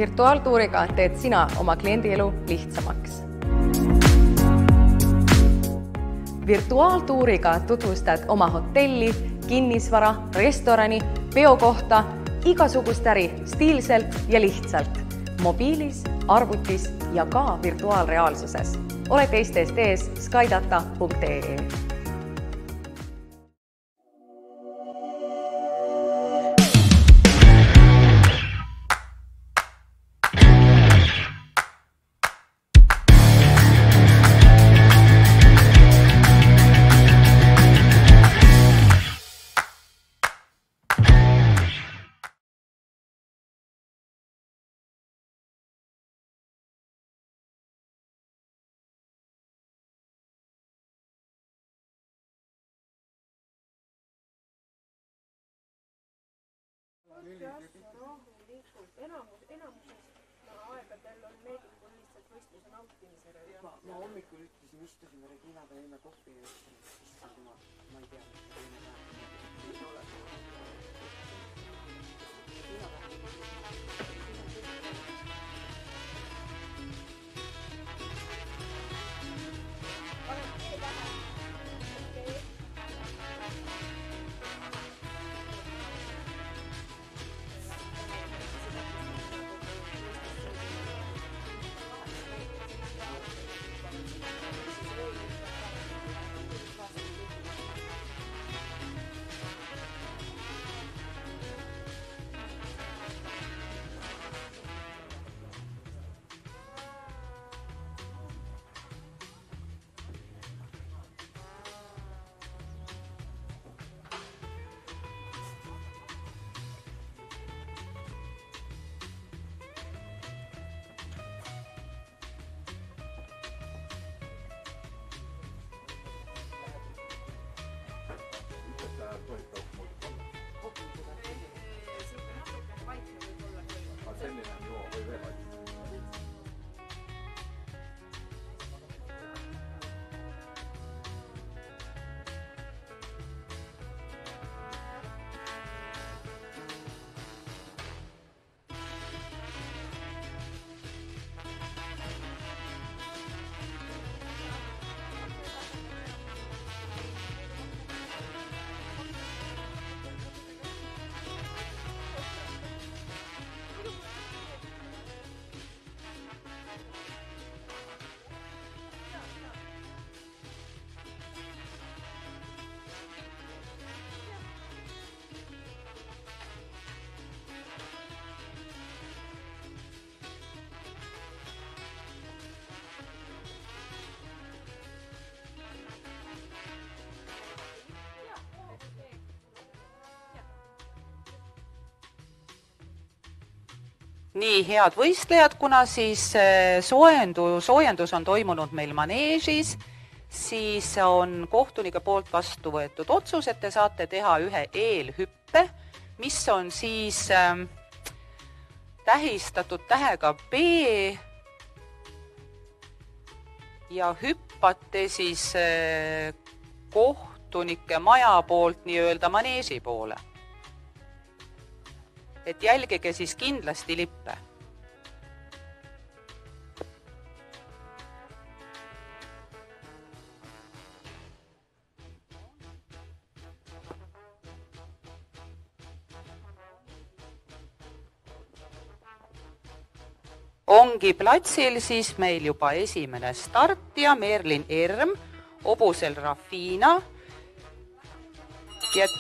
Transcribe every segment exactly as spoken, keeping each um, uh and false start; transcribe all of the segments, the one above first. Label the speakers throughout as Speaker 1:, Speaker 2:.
Speaker 1: Virtuaaltuuriga teed sina oma kliendi elu lihtsamaks. Virtuaaltuuriga tutvustad oma hotelli, kinnisvara, restorani, peokohta, igasugust äri stiilselt ja lihtsalt. Mobiilis, arvutis ja ka virtuaalreaalsuses. Ole teistest ees skydata punkt ee.
Speaker 2: Enamus, enamusest aegadel on meedikul lihtsalt võistluse nautimisele.
Speaker 3: Ma hommikul ütlesin, istusime Reginaga enne kohvi ja issand jumal, ma ei tea, mis teine päev. Ei ole.
Speaker 4: Nii, head võistlejad, kuna siis soojendus, soojendus on toimunud meil maneežis, siis on kohtunike poolt vastu võetud otsus, et te saate teha ühe eelhüppe, mis on siis äh, tähistatud tähega B ja hüppate siis äh, kohtunike maja poolt nii-öelda maneeži poole. Et jälgige siis kindlasti lippe. Ongi platsil siis meil juba esimene startija, Merlin Erm, hobusel Rafina ja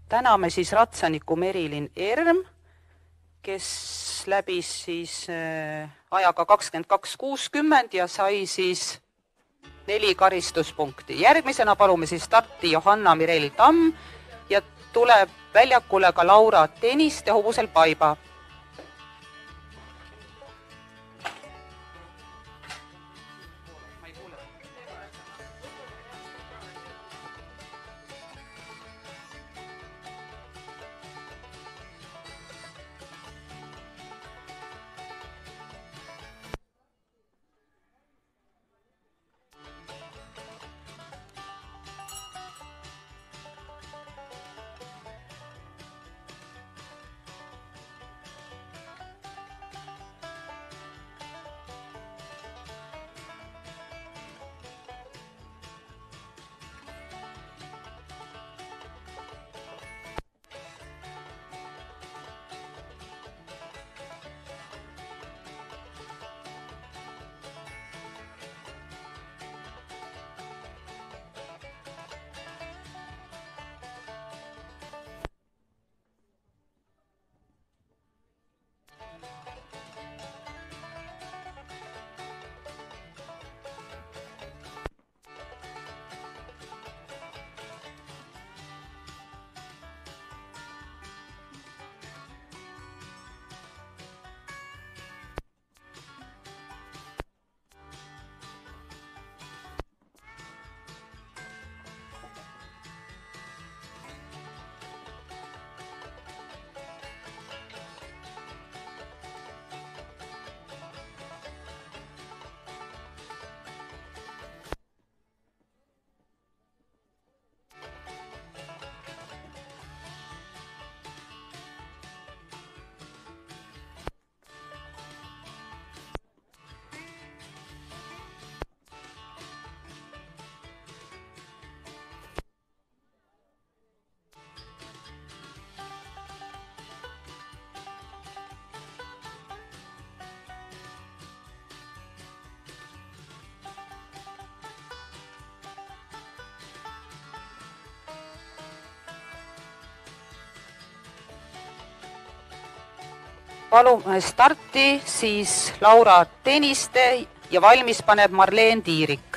Speaker 4: täname siis ratsaniku Merilin Erm, kes läbis siis ajaga kakskümmend kaks kuuskümmend ja sai siis neli karistuspunkti. Järgmisena palume siis starti Johanna Mirel Tamm ja tuleb väljakule ka Laura Tõniste hobusel Paiba. Palume starti siis Laura Tõniste ja valmis paneb Marleen Tiirik.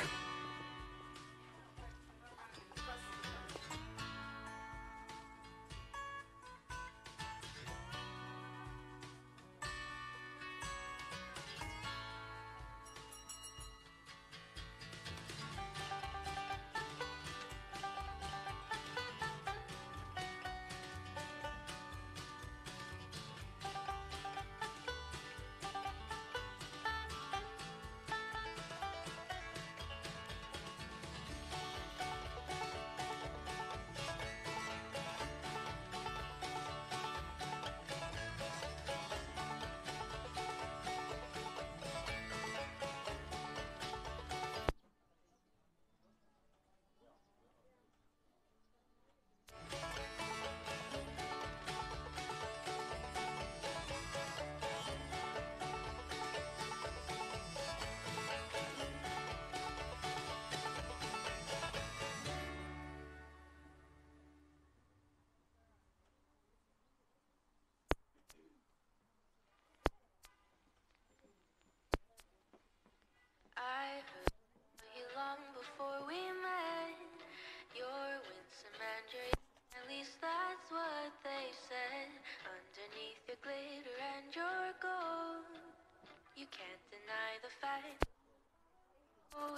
Speaker 5: Before we met, your winsome mandarin, at least that's what they said. Underneath your glitter and your gold, you can't deny the fact. Oh,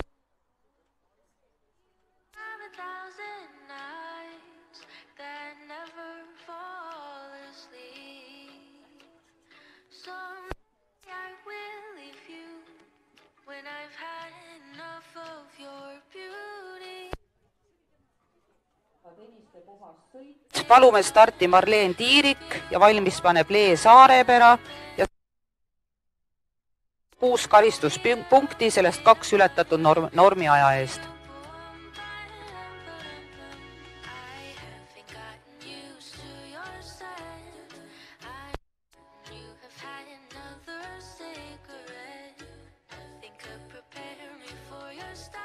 Speaker 5: have a thousand nights that never fall asleep. Someday I will leave you when I've had enough of your beauty.
Speaker 4: Palume starti Marleen Tiirik ja valmis paneb Lee Saarepera ja kuus karistuspunkti, sellest kaks ületatud norm, normi aja eest.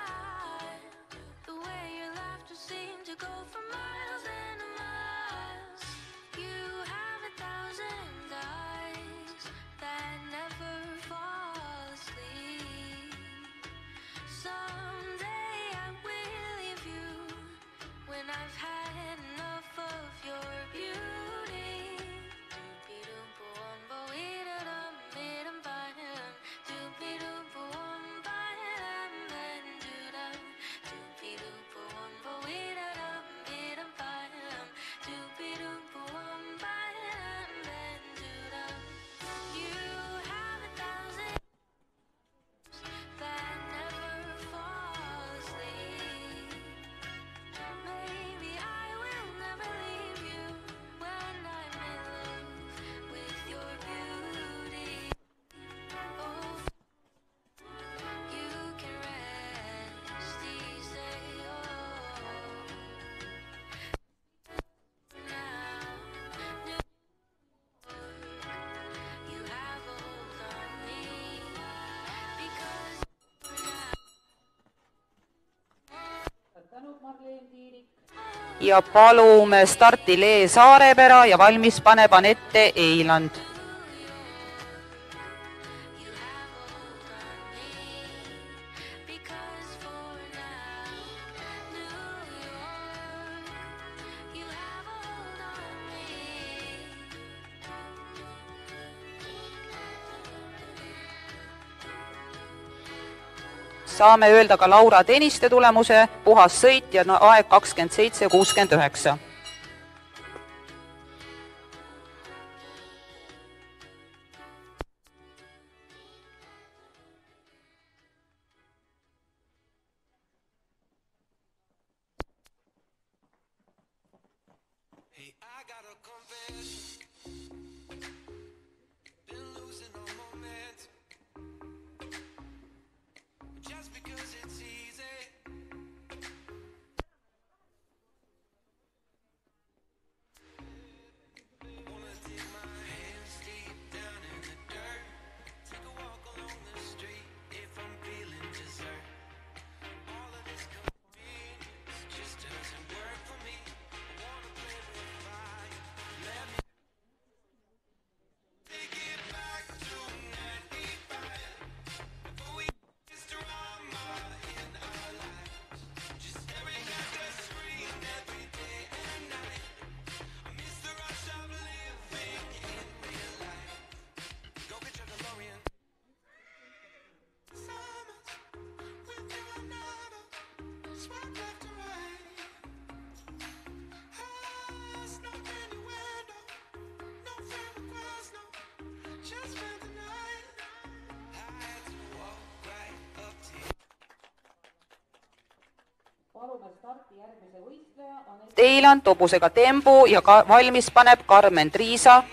Speaker 5: Go for miles and miles.
Speaker 4: ja palume starti Lee Saarepera ja valmis paneb Anette Eiland. Saame öelda ka Laura Tõniste tulemuse, puhas sõit ja aeg kakskümmend seitse kuuskümmend üheksa. Eiland tobusega tembu ja ka valmis paneb Karmen Triisa.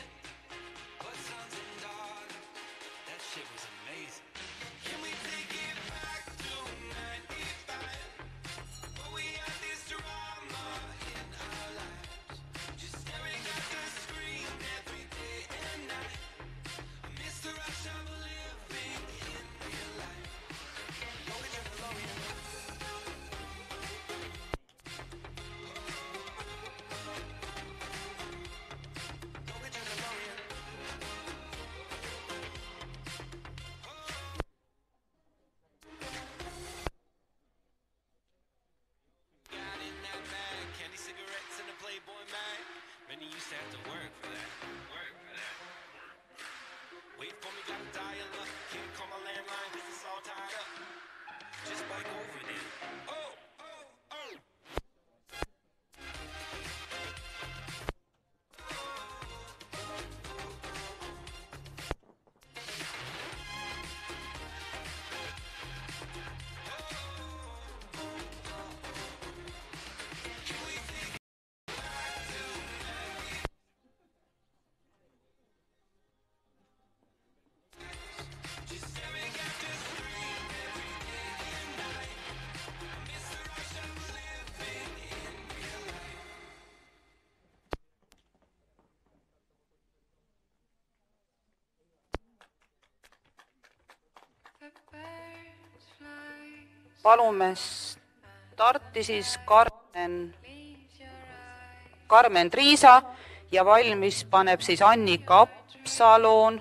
Speaker 4: Palume starti siis Karmen, Karmen Triisa ja valmis paneb siis Annika Apsaloon.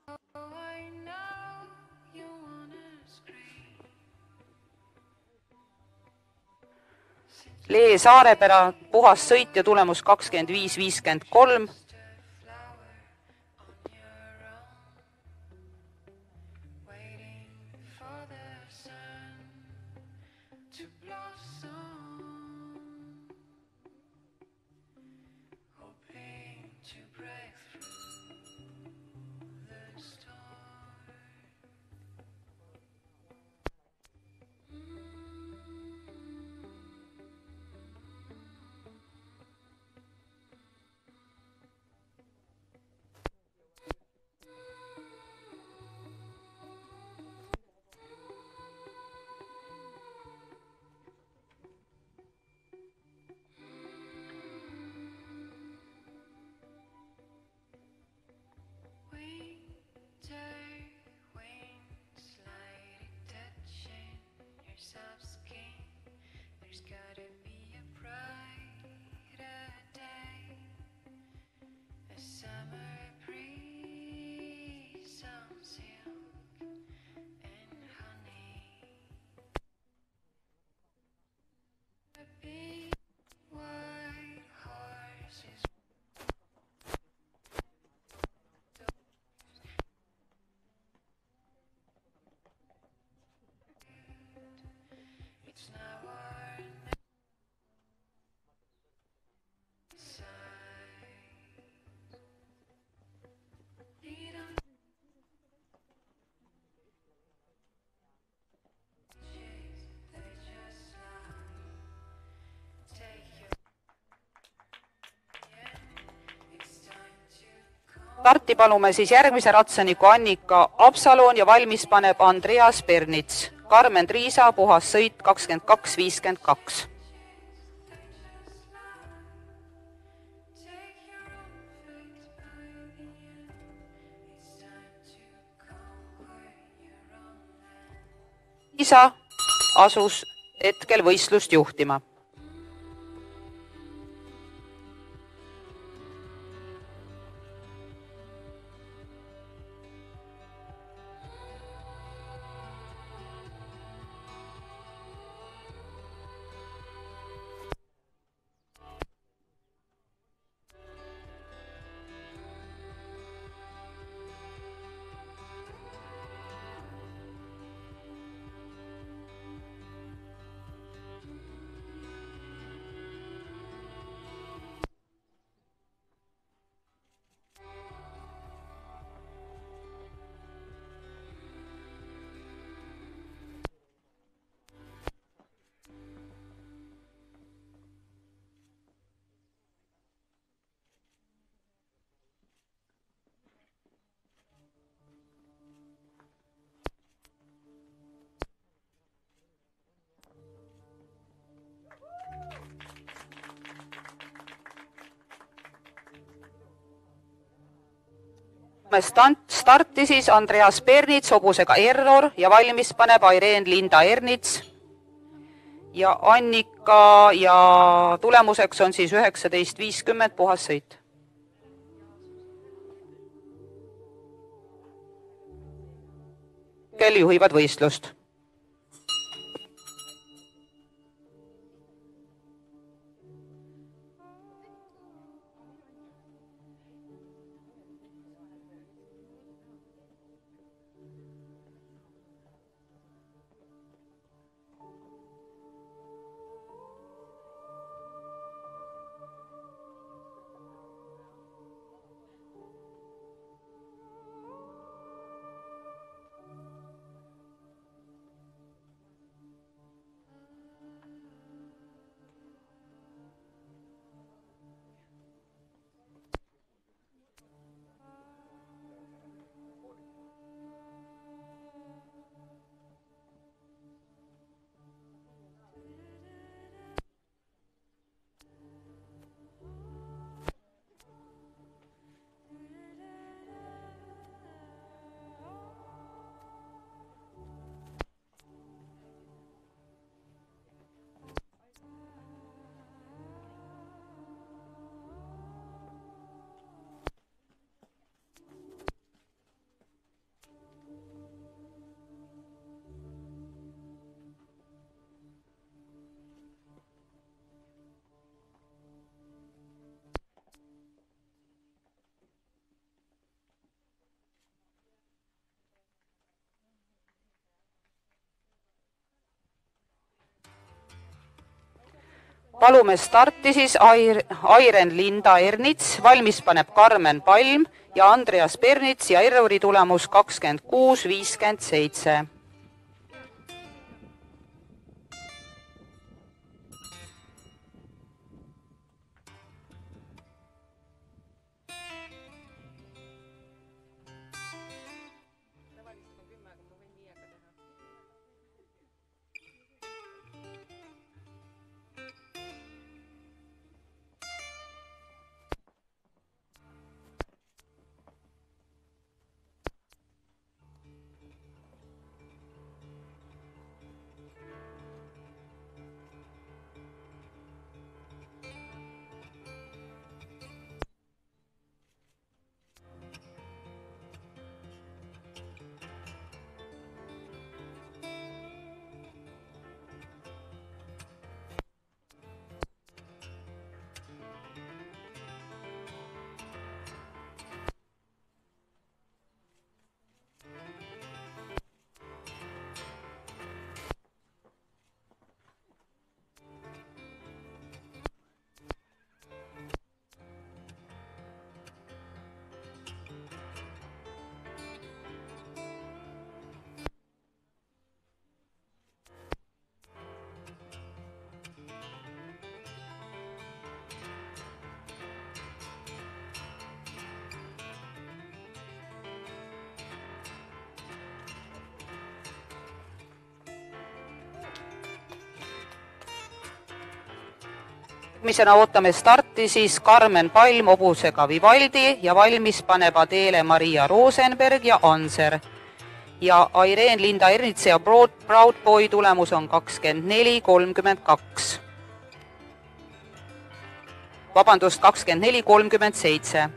Speaker 4: Lee Saarepera puhas sõit ja tulemus kakskümmend viis viiskümmend kolm. Starti palume siis järgmise ratsaniku Annika Absalon ja valmis paneb Andreas Pernits. Karmen Triisa, puhas sõit kakskümmend kaks viiskümmend kaks. Isa asus hetkel võistlust juhtima. Starti siis Andreas Pernits hobusega Error ja valmis paneb Irene Linda Ernits ja Annika ja tulemuseks on siis üheksateist viiskümmend puhas sõit. Kel juhivad võistlust. Palume starti siis Irene Linda Ernits, valmis paneb Karmen Palm ja Andreas Pernits ja Errori tulemus kakskümmend kuus viiskümmend seitse. Järgmisena ootame starti siis Karmen Palm hobusega Vivaldi ja valmis paneb Adele Maria Rosenberg ja Anser. Ja Irene Linda Ernitse ja Broad, Proud Boy tulemus on kakskümmend neli kolmkümmend kaks. Vabandust, kakskümmend neli kolmkümmend seitse.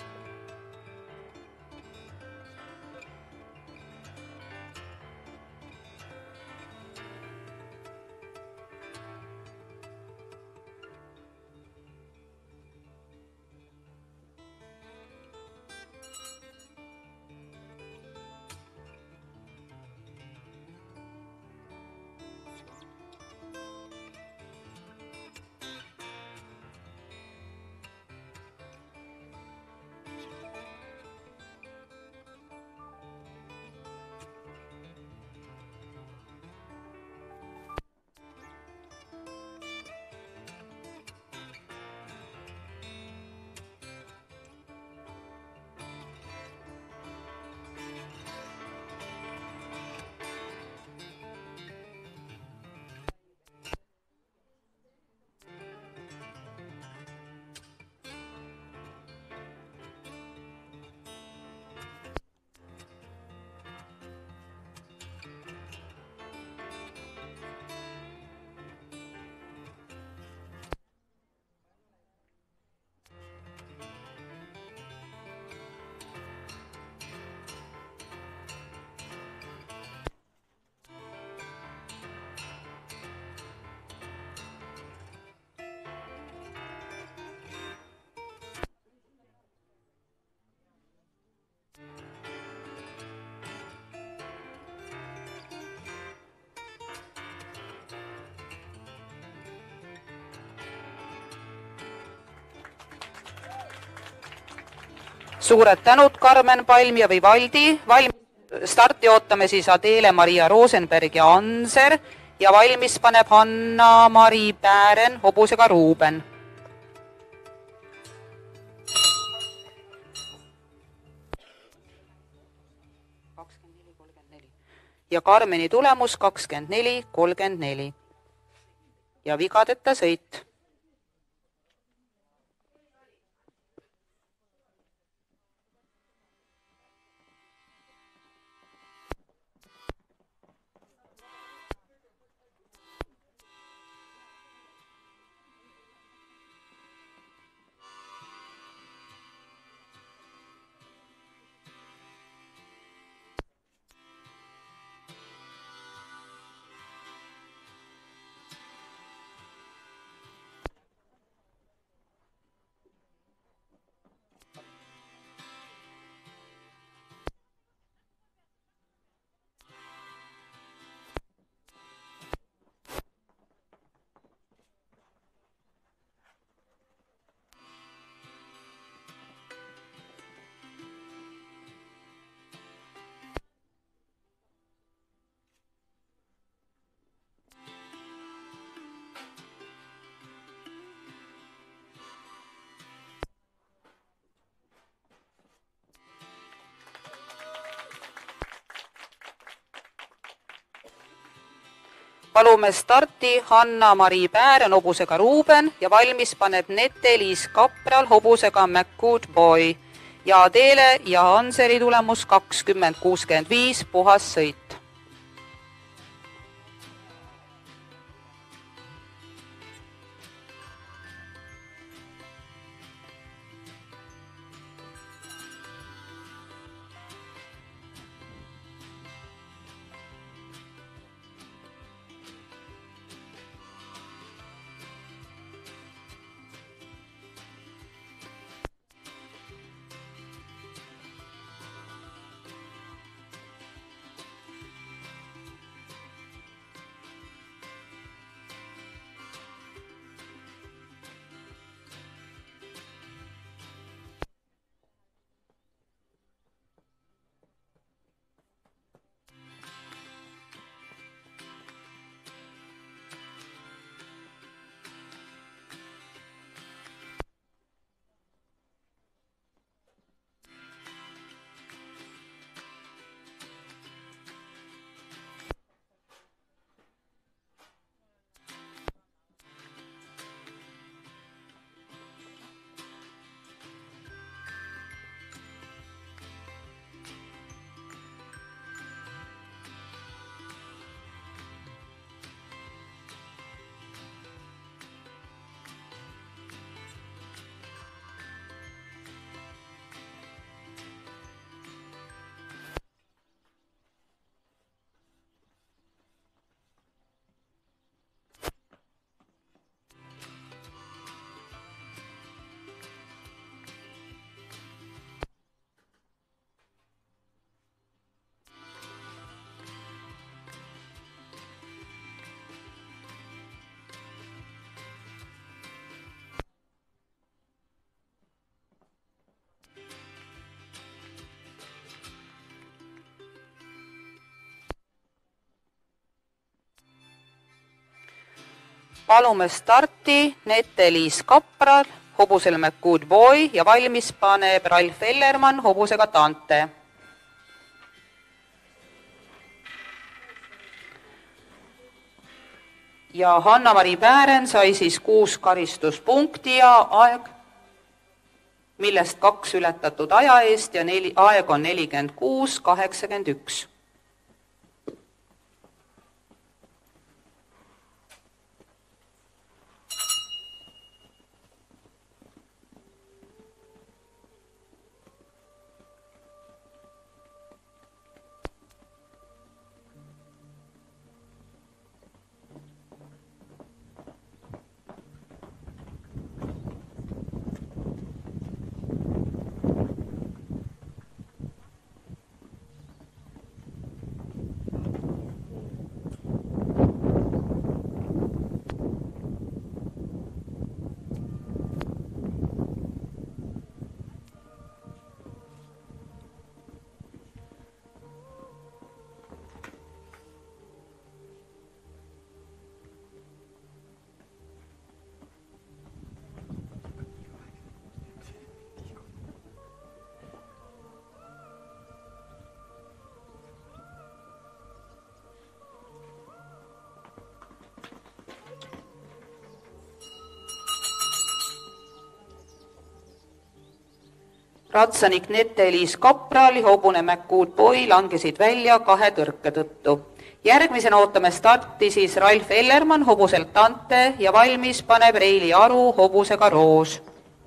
Speaker 4: Suured tänud Karmen Palm ja Vivaldi. Valmis starti ootame siis Adele Maria Rosenberg ja Anser ja valmis paneb Hanna-Mari Päären hobusega Ruuben. Ja Karmeni tulemus kakskümmend neli kolmkümmend neli. Ja vigadeta sõit. Palume starti Hanna-Mari Päären hobusega Ruuben ja valmis paneb Nete-Liis Kapral hobusega McCood Boy ja Adele ja Anseri tulemus kakskümmend kuuskümmend viis puhas sõit. palume starti Nette-Liis Kapral, hobusele McGood Boy ja valmis paneb Ralf Ellermann hobusega Tante. Ja Hanna-Mari Päären sai siis kuus karistuspunkti ja aeg, millest kaks ületatud aja eest ja neli, aeg on nelikümmend kuus kaheksakümmend üks. Ratsanik Nette-Liis Kapral ja hobune McGood Boy langesid välja kahe tõrke tõttu. Järgmisena ootame starti siis Ralf Ellermann hobuselt Tante ja valmis paneb Reili Aru hobusega Roos.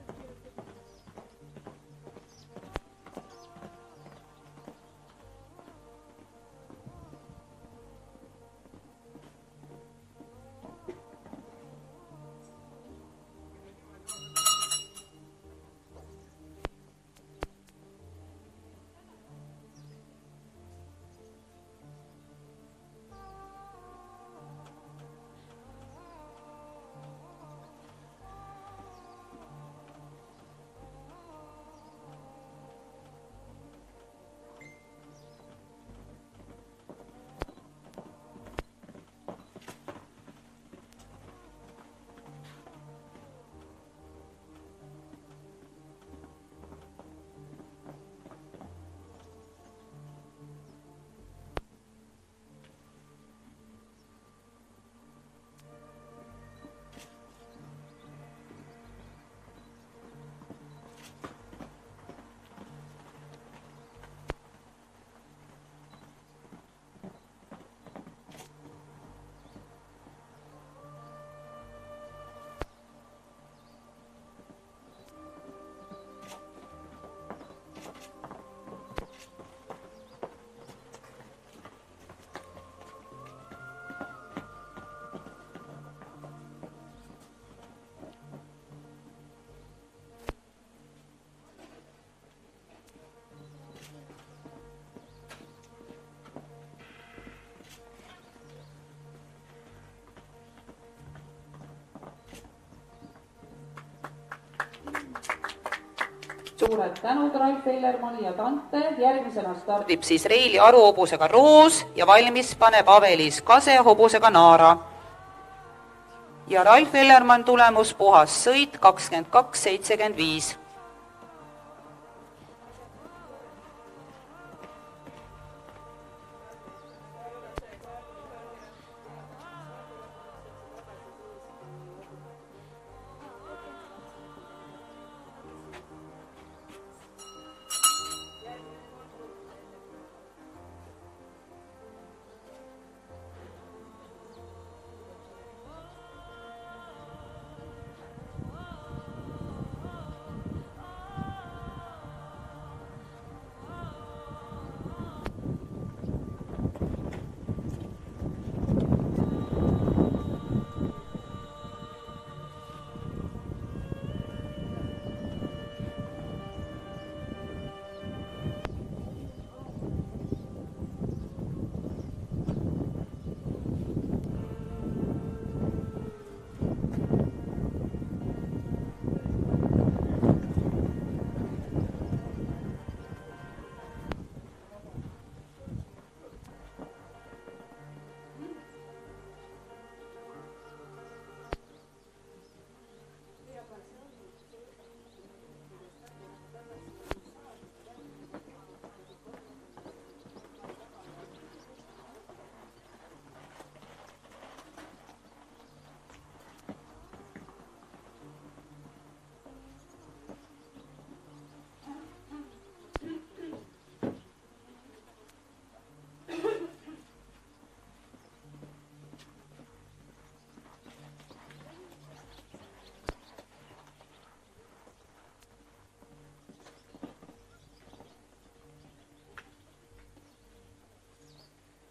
Speaker 4: Suured tänud Ralf Ellermann ja Tante. Järgmisena stardib siis Reili Aru hobusega Roos ja valmis paneb Ave-Liis Kase hobusega Naara. Ja Ralf Ellermann tulemus puhas sõit kakskümmend kaks seitsekümmend viis.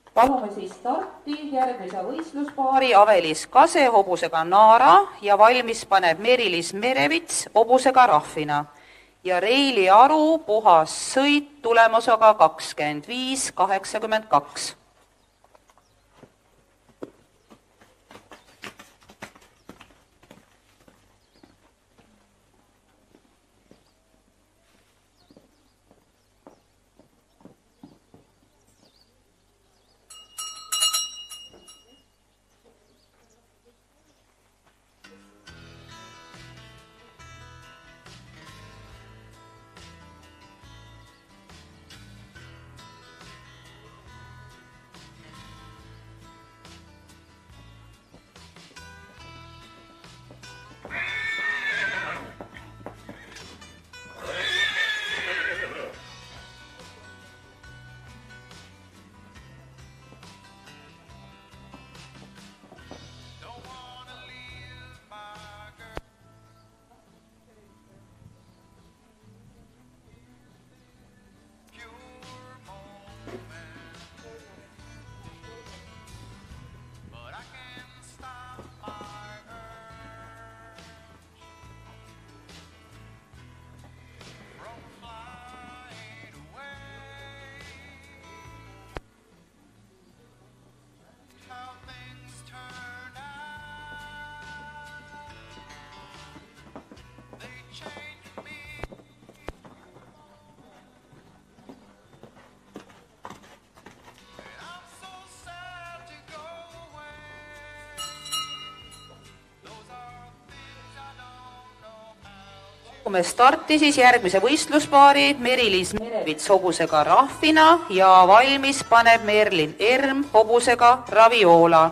Speaker 4: palume siis starti järgmise võistluspaari Avelis Kase hobusega Naara ja valmis paneb Merilis Merevits hobusega Rahvina. Ja Reili Aru puhas sõit tulemusega kakskümmend viis kaheksakümmend kaks. Me starti siis järgmise võistluspaari Merilis Merevits hobusega Rahvina ja valmis paneb Merlin Erm hobusega Raviola.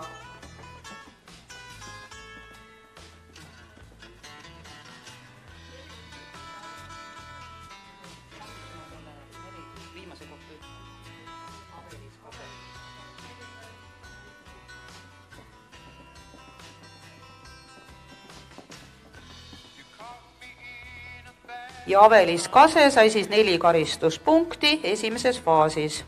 Speaker 4: Ja Avelis Kase sai siis neli karistuspunkti esimeses faasis.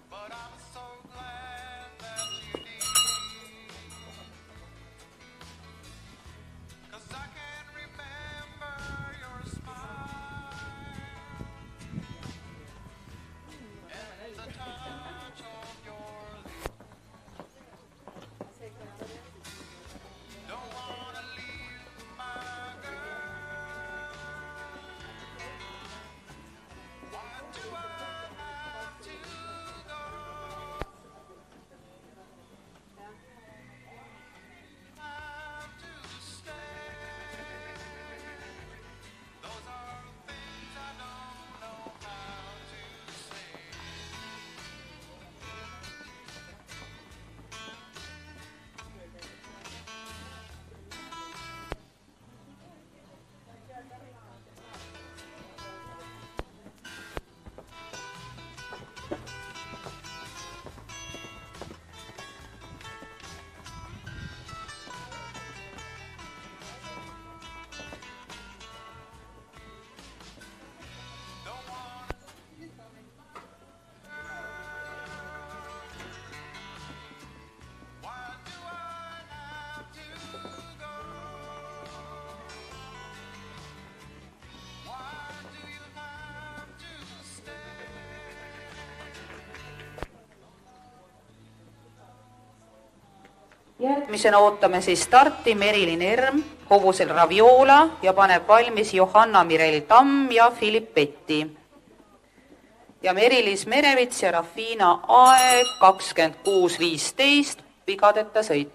Speaker 4: Järgmisena ootame siis starti Merilin Erm hobusel Raviola ja paneb valmis Johanna Mirel Tamm ja Philipp Petti. Ja Merilis Merevits ja Rahvina aeg kakskümmend kuus viisteist, vigadeta sõit.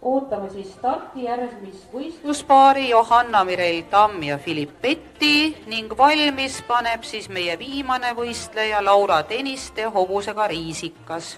Speaker 4: ootame siis starti järgmist võistluspaari Johanna Mirel Tamm ja Philipp Petti ning valmis paneb siis meie viimane võistleja Laura Tõniste hobusega Riisikas.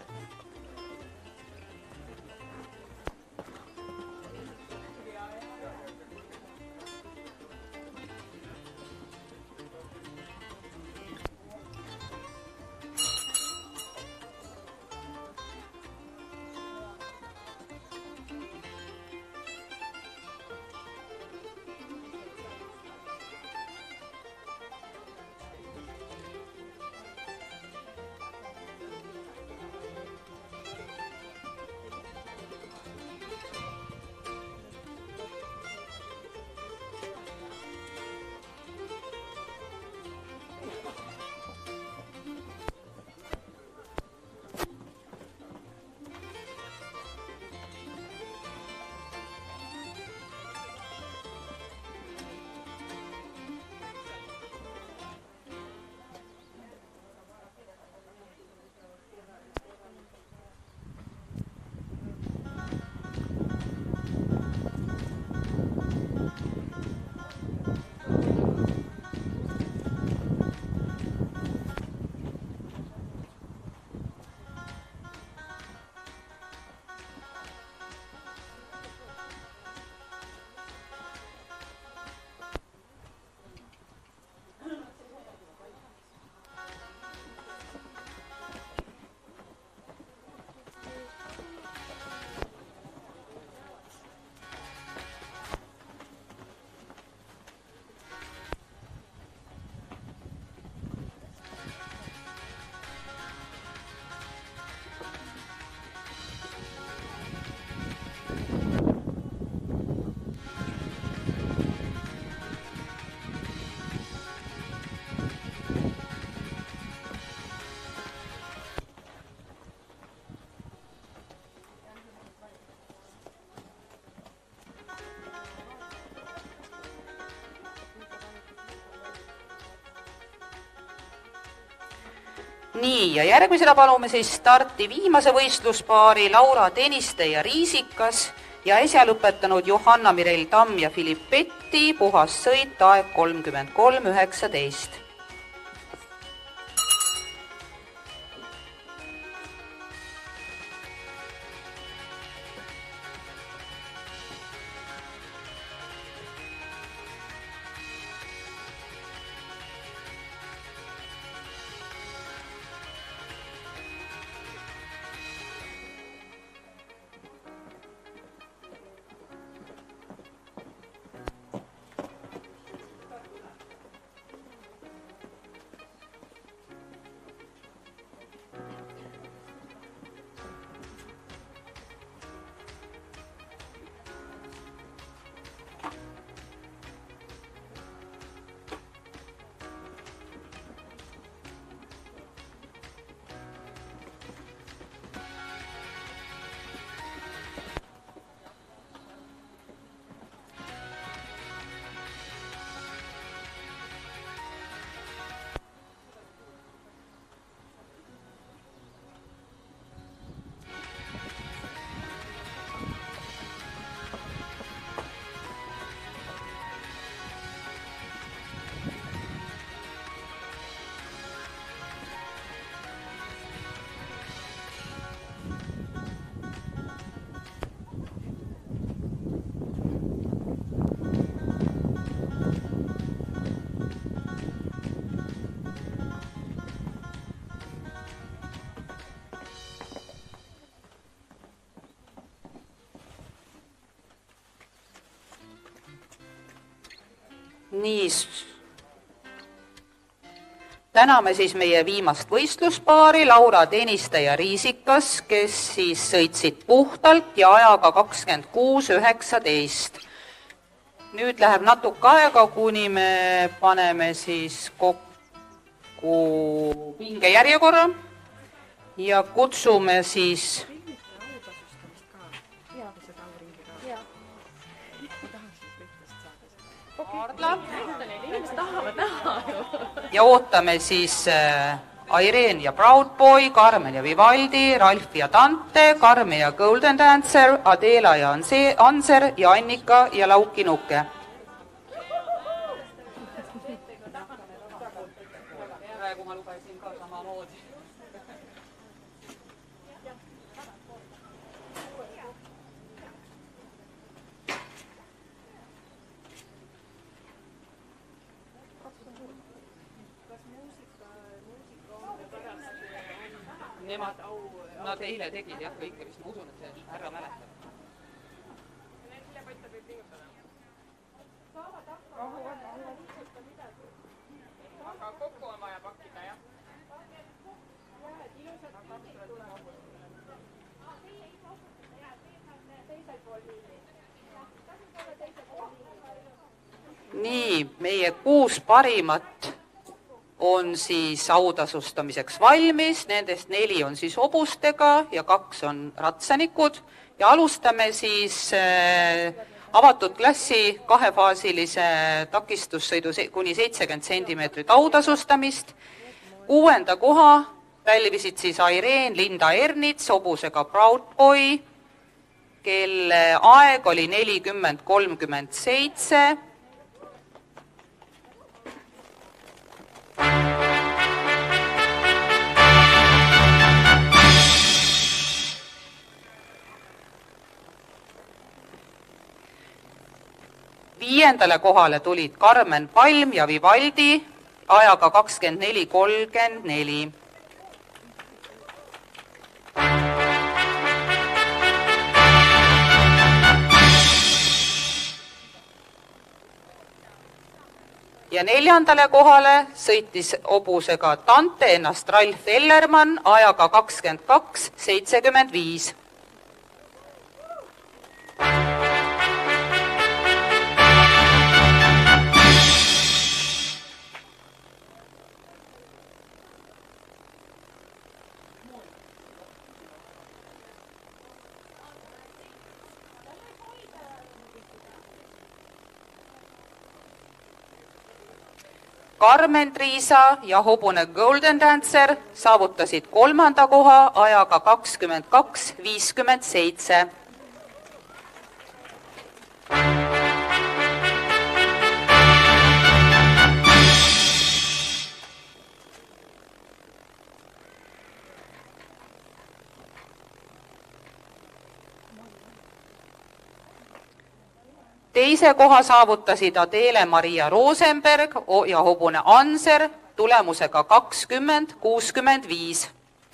Speaker 4: Nii, ja järgmisena palume siis starti viimase võistluspaari Laura Tõniste ja Riisikas ja äsja lõpetanud Johanna Mirel Tamm ja Philipp Petti, puhas sõit, aeg kolmkümmend kolm üheksateist. Nii, täname siis meie viimast võistluspaari Laura Tõniste ja Riisikas, kes siis sõitsid puhtalt ja ajaga kakskümmend kuus üheksateist. Nüüd läheb natuke aega, kuni me paneme siis kokku pingejärjekorra ja kutsume siis Aardla ja ootame siis Irene ja Proudboy, Carmen ja Vivaldi, Ralf ja Dante, Carmen ja Golden Dancer, Adela ja Anser ja Annika ja Lauki Nuke. Praegu ma lugesin ka samamoodi. Nemad, nad eile tegid jah kõike, mis ma usun, et see härra mäletab.
Speaker 2: Aga kokku on vaja pakkida, jah?
Speaker 4: Nii, meie kuus parimat on siis autasustamiseks valmis, nendest neli on siis hobustega ja kaks on ratsanikud ja alustame siis avatud klassi kahefaasilise takistussõidu kuni seitsekümmend sentimeetrit autasustamist. Kuuenda koha pälvisid siis Irene Linda Ernits hobusega Proudboy, kelle aeg oli nelikümmend kolmkümmend seitse. Viiendale kohale tulid Carmen Palm ja Vivaldi ajaga kakskümmend neli kolmkümmend neli. Ja neljandale kohale sõitis hobusega Dante ennast Ralf Ellermann ajaga kakskümmend kaks seitsekümmend viis. Carmen Triisa ja hobune Golden Dancer saavutasid kolmanda koha ajaga kakskümmend kaks viiskümmend seitse. Teise koha saavutasid Adele Maria Rosenberg ja hobune Anser tulemusega kakskümmend kuuskümmend viis.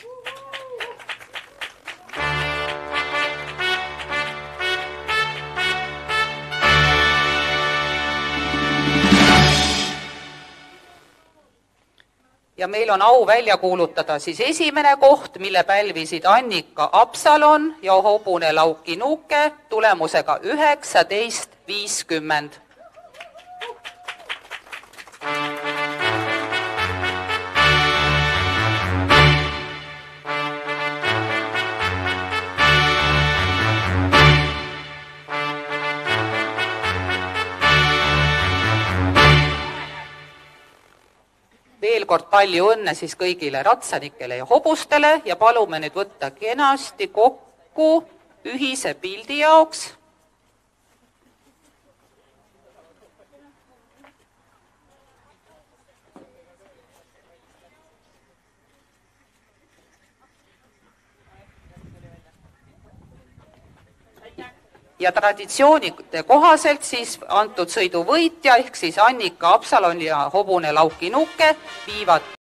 Speaker 4: Ja meil on au välja kuulutada siis esimene koht, mille pälvisid Annika Absalon ja hobune Lauki Nuke tulemusega üheksateist viiskümmend. Veel kord palju õnne siis kõigile ratsanikele ja hobustele ja palume nüüd võtta kenasti kokku ühise pildi jaoks. Ja traditsioonide kohaselt siis antud sõidu võitja ehk siis Annika Absalon ja hobune Lauki Nuke viivad